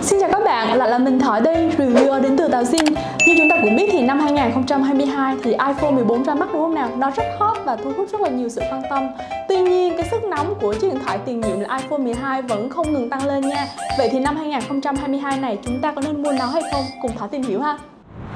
Xin chào các bạn, lại là mình Thỏi đây, reviewer đến từ Tào Xin. Như chúng ta cũng biết thì năm 2022 thì iPhone 14 ra mắt đúng không nào? Nó rất hot và thu hút rất là nhiều sự quan tâm. Tuy nhiên, cái sức nóng của chiếc điện thoại tiền nhiệm là iPhone 12 vẫn không ngừng tăng lên nha. Vậy thì năm 2022 này chúng ta có nên mua nó hay không? Cùng Thỏi tìm hiểu ha.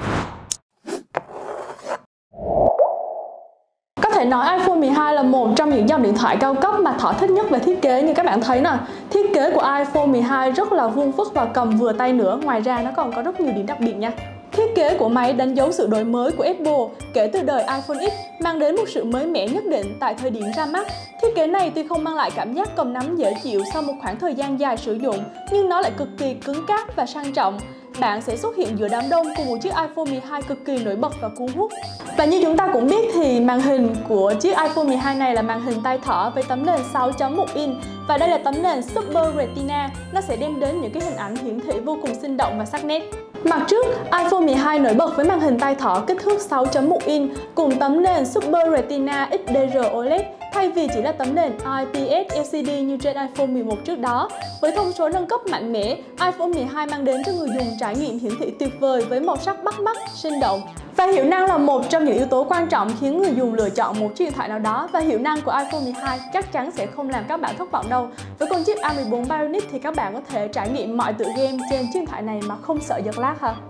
Có thể nói iPhone 12 là một trong những dòng điện thoại cao cấp mà Thỏ thích nhất về thiết kế. Như các bạn thấy nè, thiết kế của iPhone 12 rất là vuông vức và cầm vừa tay nữa. Ngoài ra nó còn có rất nhiều điểm đặc biệt nha. Thiết kế của máy đánh dấu sự đổi mới của Apple kể từ đời iPhone X, mang đến một sự mới mẻ nhất định tại thời điểm ra mắt. Thiết kế này tuy không mang lại cảm giác cầm nắm dễ chịu sau một khoảng thời gian dài sử dụng, nhưng nó lại cực kỳ cứng cáp và sang trọng. Bạn sẽ xuất hiện giữa đám đông cùng một chiếc iPhone 12 cực kỳ nổi bật và cuốn hút. Và như chúng ta cũng biết thì màn hình của chiếc iPhone 12 này là màn hình tay thỏ với tấm nền 6.1 inch. Và đây là tấm nền Super Retina, nó sẽ đem đến những cái hình ảnh hiển thị vô cùng sinh động và sắc nét. Mặt trước, iPhone 12 nổi bật với màn hình tay thỏ kích thước 6.1 inch cùng tấm nền Super Retina XDR OLED thay vì chỉ là tấm nền IPS LCD như trên iPhone 11 trước đó. Với thông số nâng cấp mạnh mẽ, iPhone 12 mang đến cho người dùng trải nghiệm hiển thị tuyệt vời với màu sắc bắt mắt, sinh động. Và hiệu năng là một trong những yếu tố quan trọng khiến người dùng lựa chọn một chiếc điện thoại nào đó, và hiệu năng của iPhone 12 chắc chắn sẽ không làm các bạn thất vọng đâu. Với con chip A14 Bionic thì các bạn có thể trải nghiệm mọi tựa game trên chiếc điện thoại này mà không sợ giật lag ha.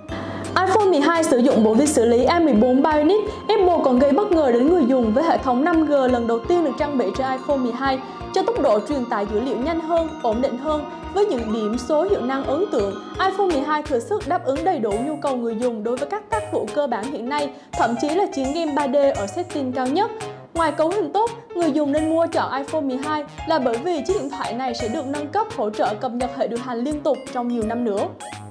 iPhone 12 sử dụng bộ vi xử lý A14 Bionic. Apple còn gây bất ngờ đến người dùng với hệ thống 5G lần đầu tiên được trang bị trên iPhone 12 cho tốc độ truyền tải dữ liệu nhanh hơn, ổn định hơn. Với những điểm số hiệu năng ấn tượng, iPhone 12 thừa sức đáp ứng đầy đủ nhu cầu người dùng đối với các tác vụ cơ bản hiện nay, thậm chí là chiến game 3D ở setting cao nhất. Ngoài cấu hình tốt, người dùng nên mua chọn iPhone 12 là bởi vì chiếc điện thoại này sẽ được nâng cấp hỗ trợ cập nhật hệ điều hành liên tục trong nhiều năm nữa.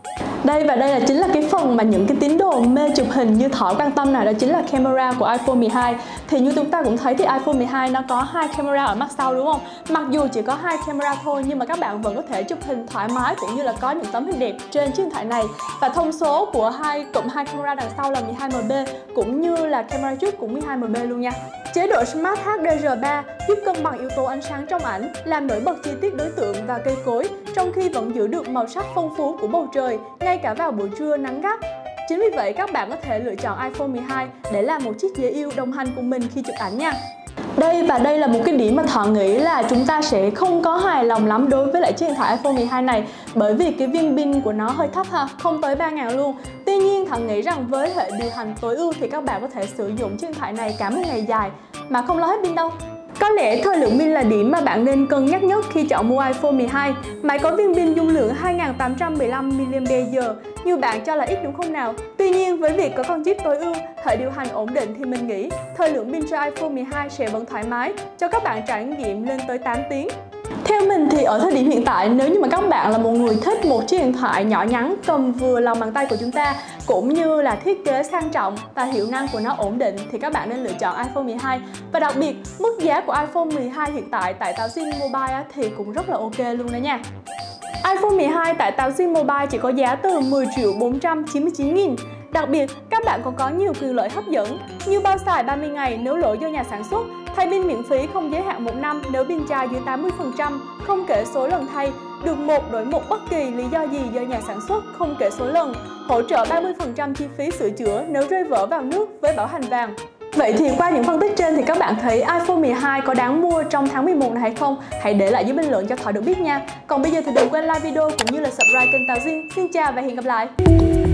Đây là chính là cái phần mà những cái tín đồ mê chụp hình như Thỏ quan tâm này, đó chính là camera của iPhone 12. Thì như chúng ta cũng thấy thì iPhone 12 nó có hai camera ở mặt sau đúng không? Mặc dù chỉ có hai camera thôi nhưng mà các bạn vẫn có thể chụp hình thoải mái cũng như là có những tấm hình đẹp trên chiếc điện thoại này. Và thông số của hai camera đằng sau là 12MP cũng như là camera trước cũng 12MP luôn nha. Chế độ Smart HDR3 giúp cân bằng yếu tố ánh sáng trong ảnh, làm nổi bật chi tiết đối tượng và cây cối, trong khi vẫn giữ được màu sắc phong phú của bầu trời, ngay cả vào buổi trưa nắng gắt. Chính vì vậy các bạn có thể lựa chọn iPhone 12 để làm một chiếc dễ yêu đồng hành cùng mình khi chụp ảnh nha. Đây là một cái điểm mà Thọ nghĩ là chúng ta sẽ không có hài lòng lắm đối với lại chiếc điện thoại iPhone 12 này, bởi vì cái viên pin của nó hơi thấp ha, không tới 3.000 luôn. Tuy nhiên Thọ nghĩ rằng với hệ điều hành tối ưu thì các bạn có thể sử dụng chiếc điện thoại này cả một ngày dài mà không lo hết pin đâu. Có lẽ thời lượng pin là điểm mà bạn nên cân nhắc nhất khi chọn mua iPhone 12. Máy có viên pin dung lượng 2815 mAh, như bạn cho là ít đúng không nào? Tuy nhiên với việc có con chip tối ưu, hệ điều hành ổn định thì mình nghĩ thời lượng pin cho iPhone 12 sẽ vẫn thoải mái, cho các bạn trải nghiệm lên tới 8 tiếng. Theo mình thì ở thời điểm hiện tại, nếu như mà các bạn là một người thích một chiếc điện thoại nhỏ nhắn cầm vừa lòng bàn tay của chúng ta, cũng như là thiết kế sang trọng và hiệu năng của nó ổn định, thì các bạn nên lựa chọn iPhone 12. Và đặc biệt, mức giá của iPhone 12 hiện tại tại Tào Xin Mobile thì cũng rất là ok luôn đó nha. iPhone 12 tại Tào Xin Mobile chỉ có giá từ 10.499.000. Đặc biệt, các bạn còn có nhiều quyền lợi hấp dẫn như bao xài 30 ngày nếu lỗi do nhà sản xuất, thay pin miễn phí không giới hạn 1 năm nếu pin chai dưới 80%, không kể số lần thay, được 1 đổi 1 bất kỳ lý do gì do nhà sản xuất, không kể số lần, hỗ trợ 30% chi phí sửa chữa nếu rơi vỡ vào nước với bảo hành vàng. Vậy thì qua những phân tích trên thì các bạn thấy iPhone 12 có đáng mua trong tháng 11 này hay không? Hãy để lại dưới bình luận cho Thỏ được biết nha. Còn bây giờ thì đừng quên like video cũng như là subscribe kênh Tào Xin. Xin chào và hẹn gặp lại!